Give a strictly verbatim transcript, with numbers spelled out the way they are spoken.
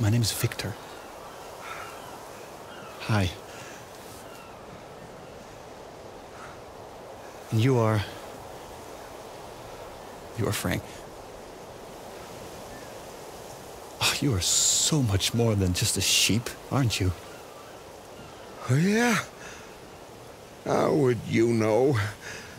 My name is Victor. Hi. And you are... You are Frank. Oh, you are so much more than just a sheep, aren't you? Oh, yeah? How would you know?